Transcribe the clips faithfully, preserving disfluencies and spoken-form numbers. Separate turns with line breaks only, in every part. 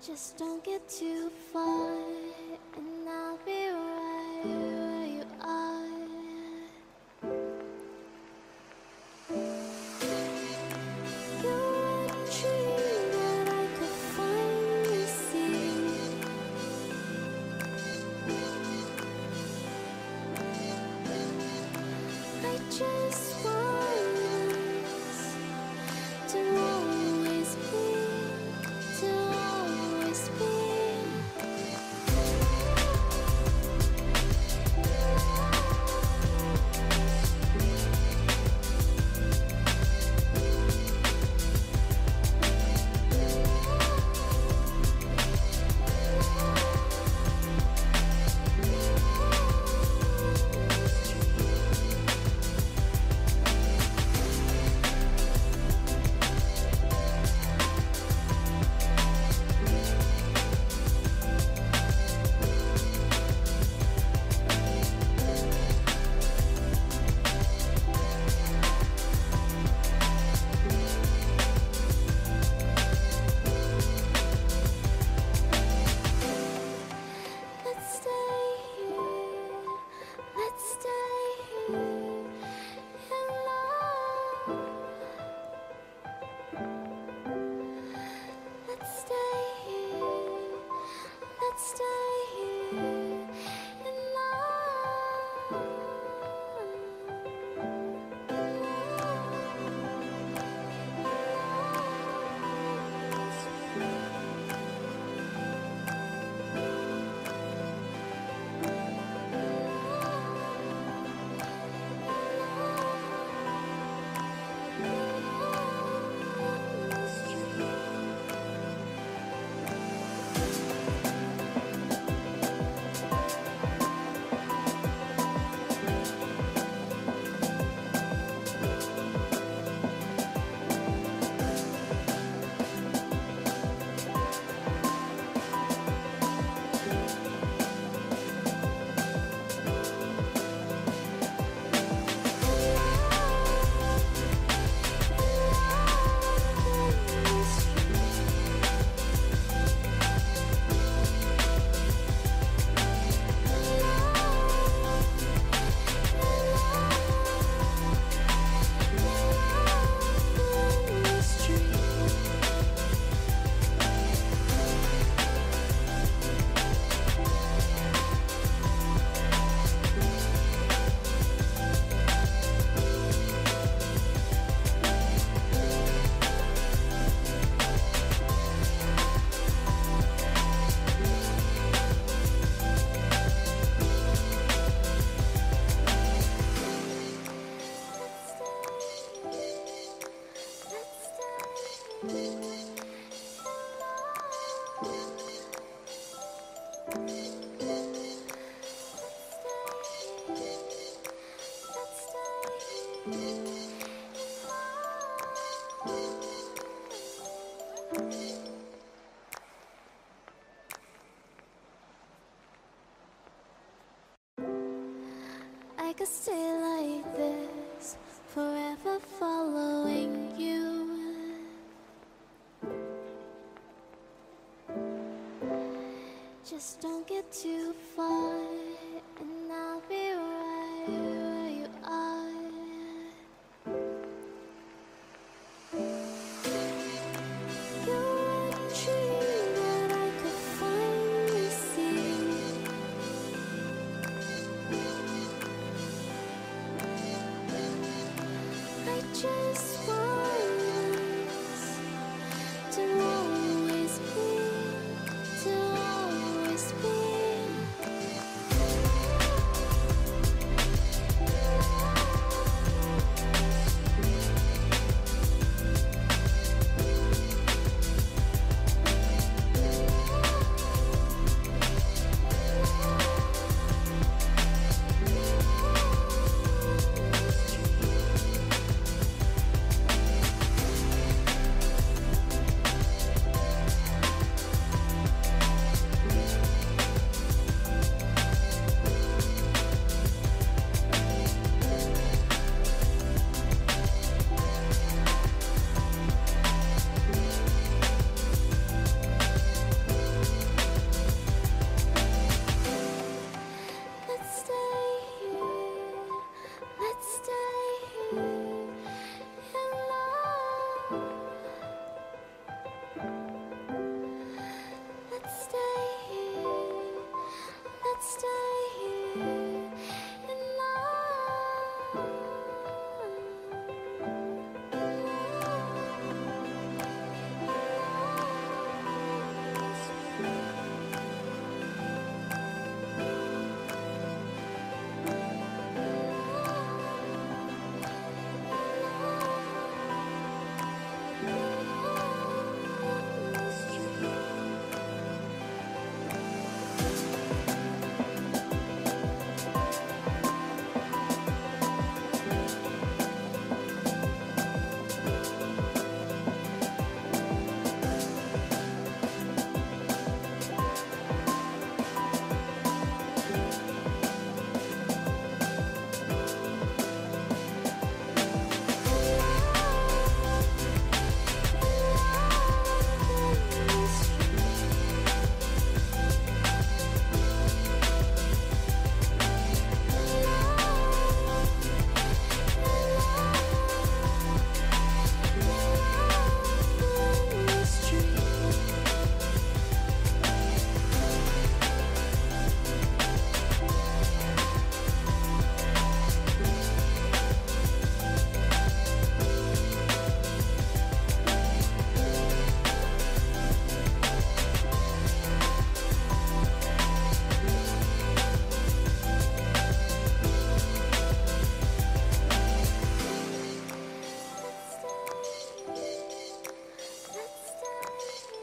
Just don't get too far, and I'll be right where you are. You're a dream that I could finally see. I just want us to always be, to always be. Let's stay here, let's stay here in love. Let's stay here, let's stay here in love. I could stay like this, forever following you. Just don't get too far, and I'll be right where you are. You're a dream that I could finally see. I just want us to always be, to always be.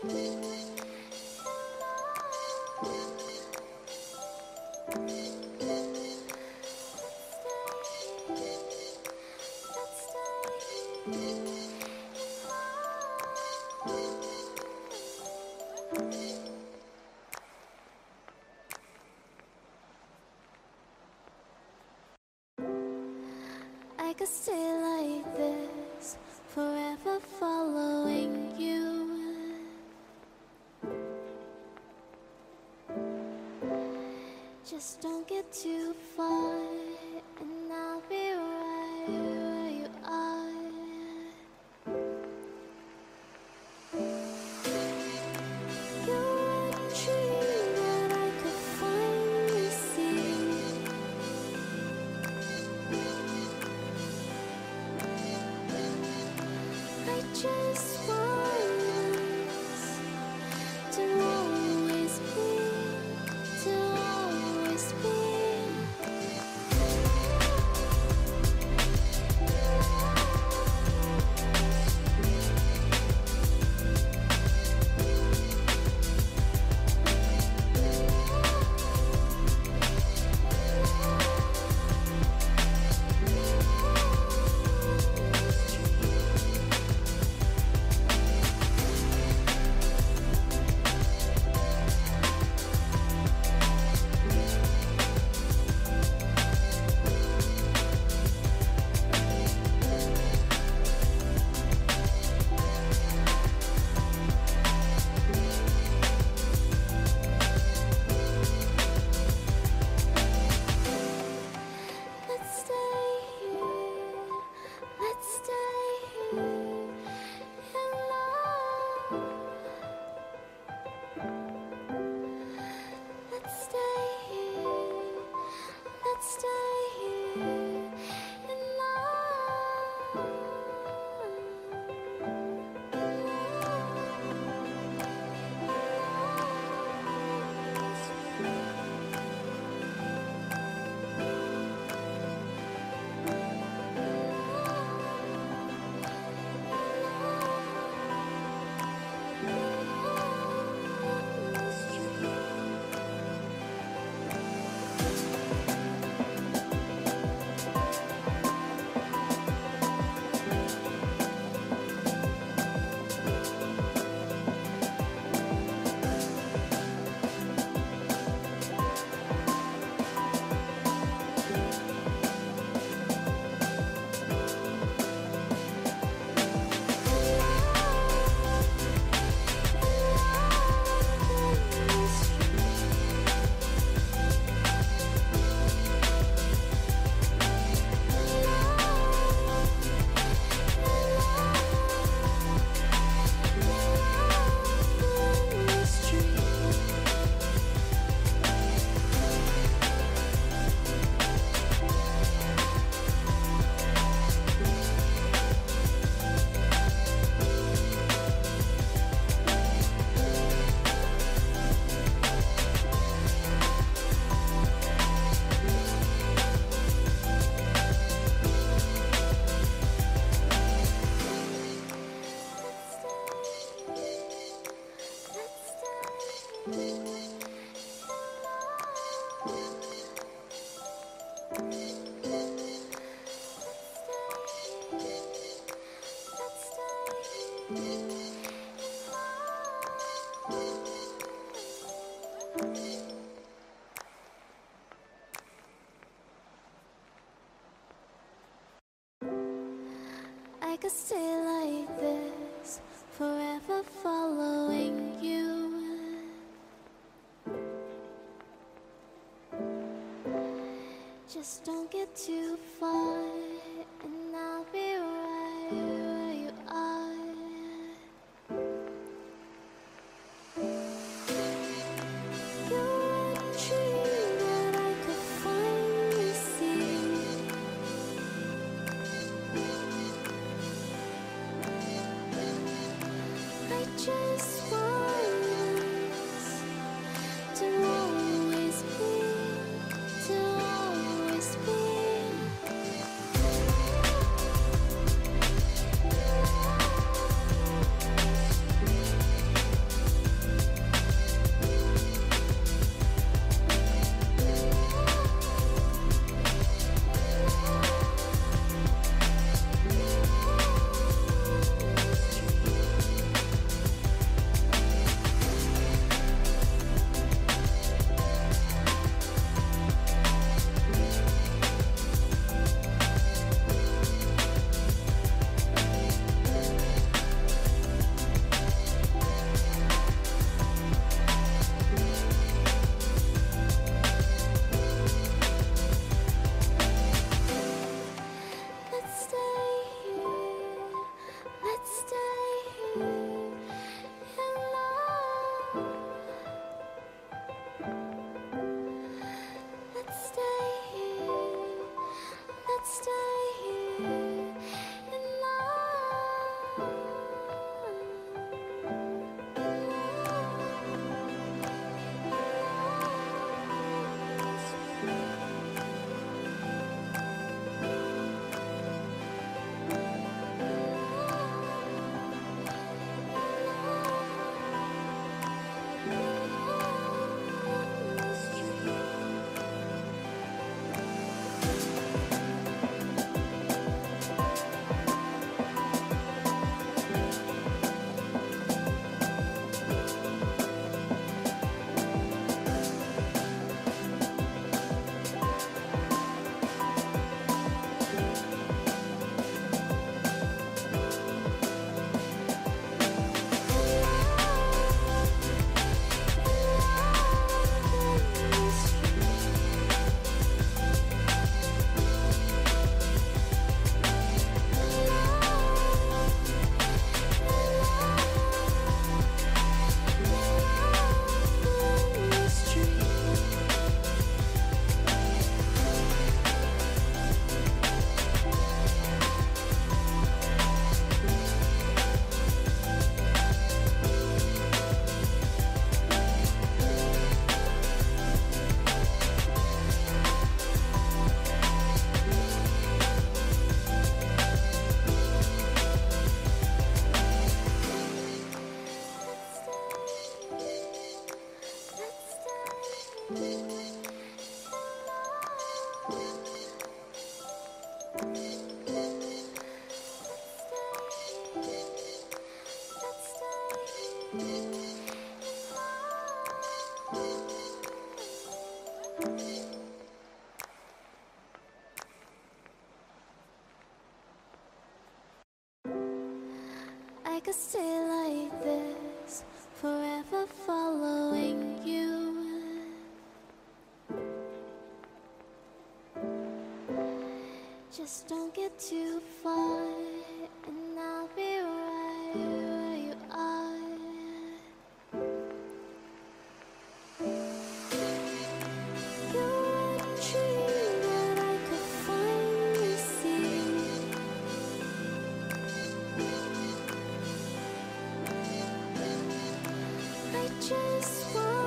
I could stay like this, forever following you. Just don't get too far, and I'll be right where you are. You're a dream that I could finally see. I just want us to always be, to always be. Let's stay here, let's stay here in love. Let's stay here, let's stay here in love. I could stay like this, forever following you. Just don't get too far, and I'll be right where you are. You're a dream that I could finally see. I just want us to always be, to always be. I could stay like this, forever following you. Just don't get too far, and I'll be right where you are. You're a dream that I could finally see. I just want